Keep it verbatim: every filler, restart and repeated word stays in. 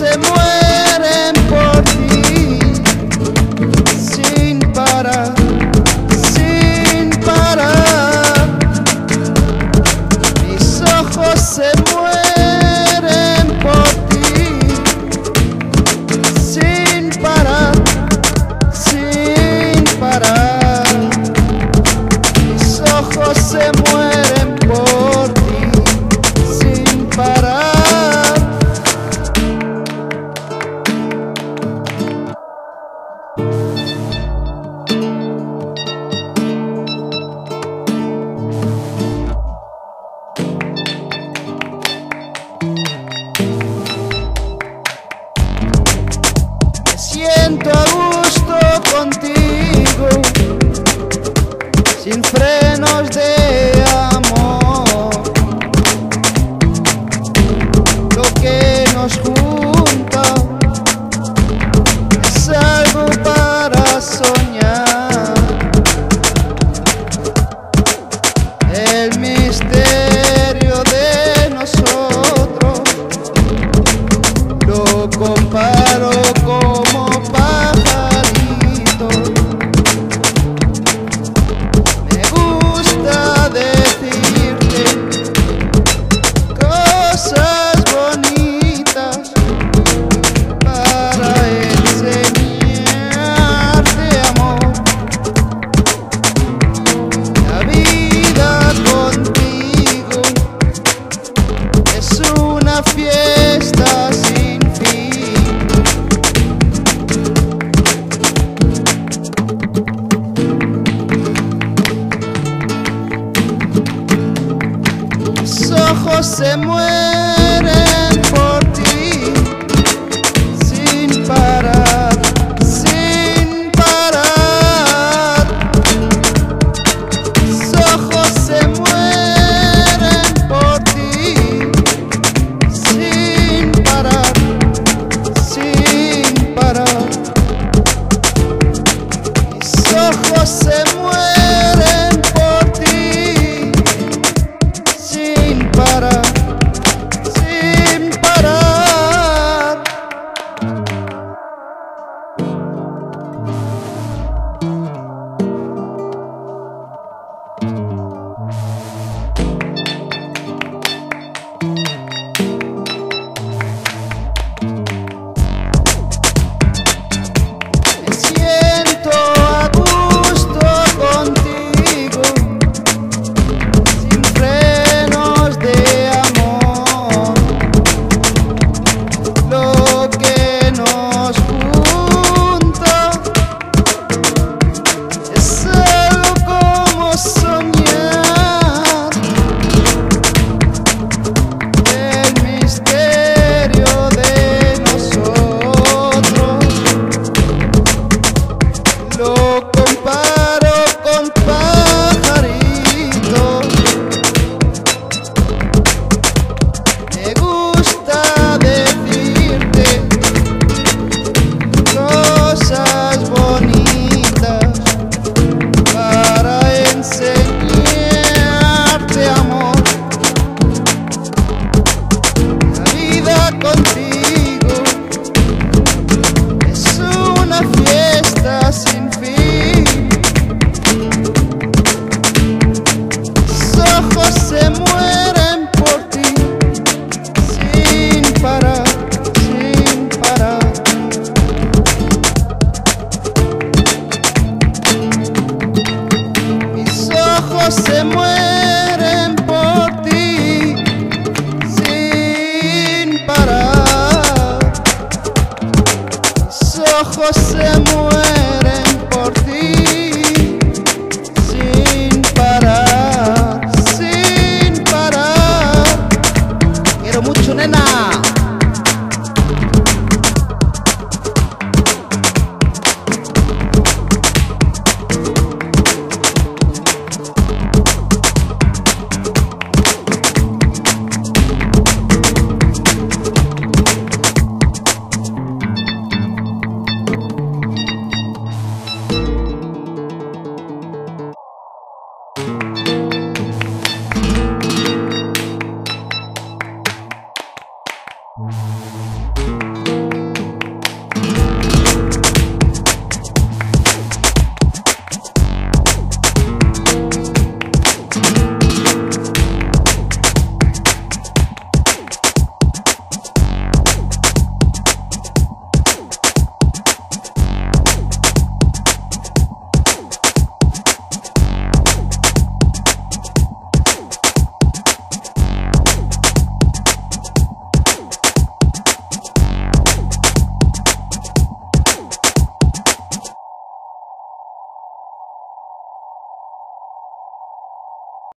se mueren por ti, sin parar, sin parar. Mis ojos se mueren por ti, sin parar, sin parar. Mis ojos se mueren por ti, sin parar. Me siento a gusto contigo, sin frenos de amor. Lo que nos junta es algo para soñar. El misterio de nosotros lo comparo como pajarito. Me gusta decirte cosas bonitas para enseñarte amor. La vida contigo es una fiesta sin fin. Mis ojos se mueren por ti, sin parar, sin parar. Mis ojos se mueren por ti, sin parar, sin parar. Mis ojos se mueren por ti, sin parar, sin parar. Me siento a gusto contigo, sin frenos de amor. Lo que nos junta es algo como soñar. El misterio de nosotros lo comparo con pajaritos. Me gusta decirte cosas bonitas para enseñarte amor. La vida contigo es una fiesta sin fin. Mis ojos se mueren por ti, sin parar, sin parar. Mis ojos se mueren por ti, sin parar. Mis ojos se mueren por ti, sin parar, sin parar. Quiero mucho, nena. Bye.